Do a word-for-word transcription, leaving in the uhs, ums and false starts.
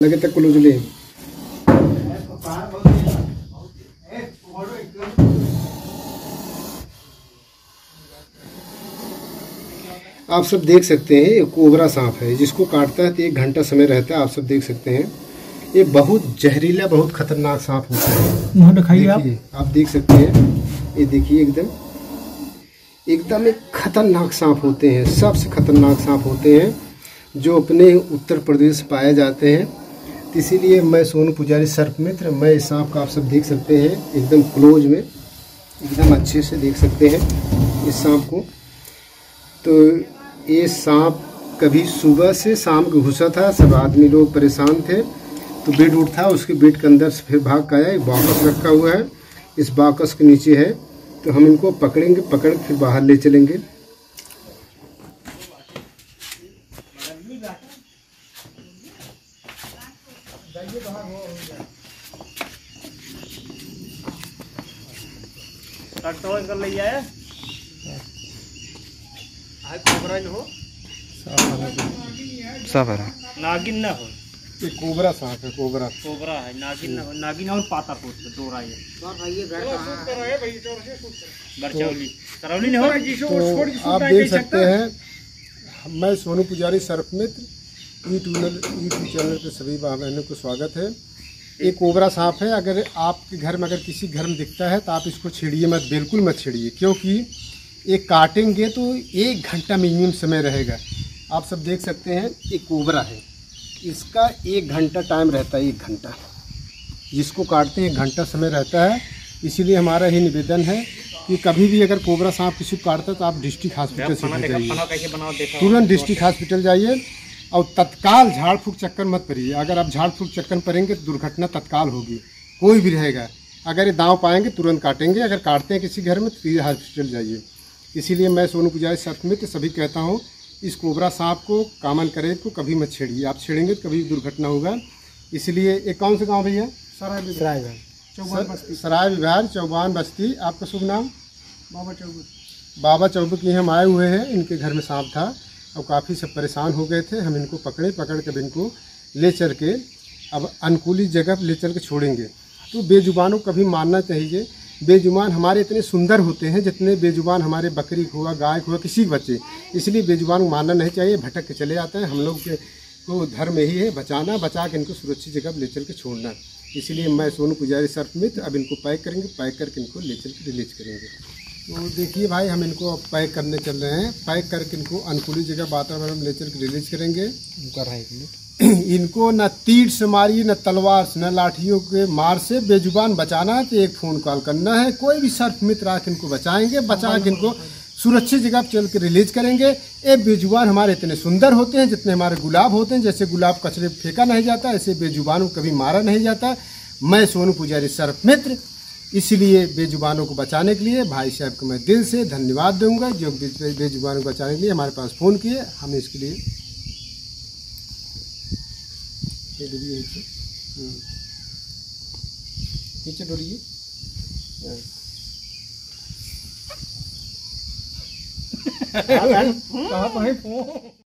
लगे तक क्लोज ले। आप सब देख सकते हैं ये कोबरा सांप है, जिसको काटता है तो एक घंटा समय रहता है। आप सब देख सकते हैं ये बहुत जहरीला बहुत खतरनाक सांप होता है। मुँह दिखाइए आप आप देख सकते हैं, ये देखिए एकदम एकदम एक खतरनाक सांप होते हैं, सबसे खतरनाक सांप होते हैं जो अपने उत्तर प्रदेश पाए जाते हैं। तो इसीलिए मैं सोनू पुजारी सर्प मित्र, मैं इस सांप का आप सब देख सकते हैं एकदम क्लोज में, एकदम अच्छे से देख सकते हैं इस सांप को। तो ये सांप कभी सुबह से शाम को घुसा था, सब आदमी लोग परेशान थे, तो बेड उठा, उसके बेड के अंदर से फिर भाग के आया। एक बाकस रखा हुआ है, इस बाकस के नीचे है, तो हम इनको पकड़ेंगे, पकड़ के फिर बाहर ले चलेंगे। नागिन न हो, ये कोबरा सांप है, कोबरा कोबरा है, नागिन न हो, नागिन और पाता पोत दो राय बरचौली करौली न हो। तो आप देख सकते हैं, मैं सोनू पुजारी सर्प मित्र यूट्यूब यूट्यूब चैनल पे सभी भाई बहनों को स्वागत है। ये कोबरा सांप है, अगर आपके घर में अगर किसी घर में दिखता है तो आप इसको छेड़िए मत, बिल्कुल मत छेड़िए, क्योंकि ये काटेंगे तो एक घंटा मिनिमम समय रहेगा। आप सब देख सकते हैं ये कोबरा है, इसका एक घंटा टाइम रहता है, एक घंटा जिसको काटते हैं एक घंटा समय रहता है। इसीलिए हमारा ही निवेदन है कि कभी भी अगर कोबरा सांप किसी को काटता है तो आप डिस्ट्रिक्ट हॉस्पिटल से जाइए, तुरंत डिस्ट्रिक्ट हॉस्पिटल जाइए और तत्काल झाड़ फूक चक्कर मत पड़िए। अगर आप झाड़ फूक चक्कर पड़ेंगे तो दुर्घटना तत्काल होगी, कोई भी रहेगा। अगर ये दांव पाएंगे तुरंत काटेंगे, अगर काटते हैं किसी घर में तो फिर हॉस्पिटल जाइए। इसीलिए मैं सोनू पुजारी सर्प मित्र सभी कहता हूँ, इस कोबरा सांप को कामन करे को कभी मत छेड़िए, आप छेड़ेंगे तो कभी दुर्घटना होगा। इसलिए एक कौन सा गांव भैया? सराय विभाग, चौबान बस्ती, सराय विभाग चौबान बस्ती। आपका शुभ नाम? बाबा चौबक। बाबा चौबक ये हम आए हुए हैं, इनके घर में सांप था और काफ़ी सब परेशान हो गए थे। हम इनको पकड़े, पकड़ कर इनको ले चल के अब अनुकूलित जगह ले चल के छोड़ेंगे। तो बेजुबानों को कभी मानना चाहिए। बेजुबान हमारे इतने सुंदर होते हैं जितने बेजुबान हमारे बकरी हुआ, गाय हुआ, किसी बच्चे, इसलिए बेजुबान को मारना नहीं चाहिए। भटक के चले जाते हैं, हम लोग के को धर्म यही है बचाना, बचा के इनको सुरक्षित जगह ले चल के छोड़ना। इसलिए मैं सोनू पुजारी सर्प मित्र अब इनको पैक करेंगे, पैक करके इनको ले चल के रिलीज करेंगे। तो देखिए भाई, हम इनको अब पैक करने चल रहे हैं, पैक करके इनको अनुकूलित जगह वातावरण में ले चल के रिलीज करेंगे। इनको न तीर से मारिए, न तलवार से, न लाठियों के मार से बेजुबान बचाना है तो एक फ़ोन कॉल करना है। कोई भी सर्प मित्र आके इनको बचाएंगे, बचा के इनको सुरक्षित जगह पर चल के रिलीज करेंगे। ये बेजुबान हमारे इतने सुंदर होते हैं जितने हमारे गुलाब होते हैं। जैसे गुलाब कचरे फेंका नहीं जाता, ऐसे बेजुबानों को कभी मारा नहीं जाता। मैं सोनू पुजारी सर्प मित्र इसलिए बेजुबानों को बचाने के लिए भाई साहब को मैं दिल से धन्यवाद दूंगा, जो बेजुबानों को बचाने के लिए हमारे पास फ़ोन किए। हम इसके लिए नीचे डोरिए, कहाँ पर है?